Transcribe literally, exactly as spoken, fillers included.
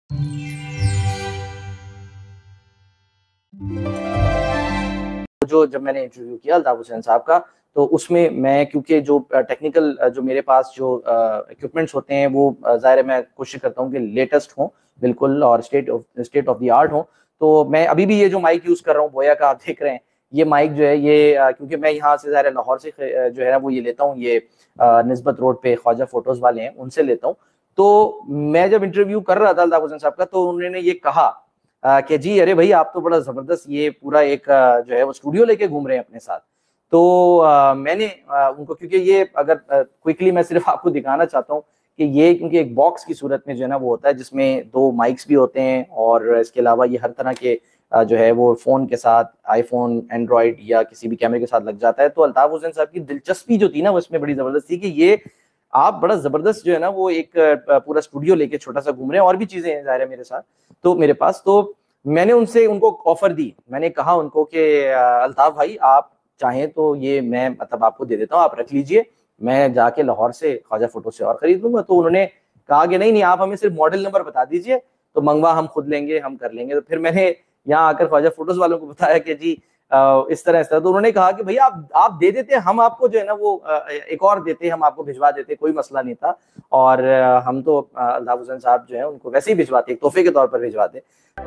जो जब मैंने इंटरव्यू किया अल्ताफ हुसैन साहब का, तो उसमें मैं क्योंकि जो टेक्निकल जो मेरे पास जो इक्विपमेंट्स होते हैं वो ज़ाहिर है मैं कोशिश करता हूँ कि लेटेस्ट हों बिल्कुल और state of state of the art हों। तो मैं अभी भी ये जो माइक यूज़ कर रहा हूँ बोया का आप देख रहे हैं, ये माइक जो है ये क्योंकि मैं यहाँ से ज़ाहिर है लाहौर से जो है वो ये लेता हूँ, ये निस्बत रोड पे ख्वाजा फोटोज़ वाले हैं उनसे लेता हूँ। तो मैं जब इंटरव्यू कर रहा था अल्ताफ हुसैन साहब का, तो उन्होंने ये कहा कि जी अरे भाई आप तो बड़ा ज़बरदस्त ये पूरा एक जो है वो स्टूडियो लेके घूम रहे हैं अपने साथ। तो आ, मैंने आ, उनको क्योंकि ये अगर क्विकली मैं सिर्फ आपको दिखाना चाहता हूँ कि ये क्योंकि एक बॉक्स की सूरत में जो है ना वो होता है जिसमें दो माइक्स भी होते हैं और इसके अलावा ये हर तरह के आ, जो है वो फ़ोन के साथ आईफोन एंड्रॉयड या किसी भी कैमरे के साथ लग जाता है। तो अल्ताफ हुसैन साहब की दिलचस्पी जो थी ना वो इसमें बड़ी ज़बरदस्त थी कि ये आप बड़ा ज़बरदस्त जो है ना वो एक पूरा स्टूडियो लेके छोटा सा घूम रहे हैं और भी चीज़ें हैं ज़ाहिर है मेरे साथ तो मेरे पास। तो मैंने उनसे उनको ऑफर दी, मैंने कहा उनको कि अल्ताफ भाई आप चाहें तो ये मैं मतलब आपको दे देता हूँ, आप रख लीजिए, मैं जाके लाहौर से ख्वाजा फोटो से और खरीद लूंगा। तो उन्होंने कहा कि नहीं नहीं आप हमें सिर्फ मॉडल नंबर बता दीजिए, तो मंगवा हम खुद लेंगे, हम कर लेंगे। तो फिर मैंने यहाँ आकर ख्वाजा फोटोज वालों को बताया कि जी इस तरह इस तरह। तो उन्होंने कहा कि भैया आप आप दे देते, हम आपको जो है ना वो एक और देते, हम आपको भिजवा देते, कोई मसला नहीं था। और हम तो अल्ताफ हुसैन साहब जो है उनको वैसे ही भिजवाते, एक तोहफे के तौर पर भिजवाते।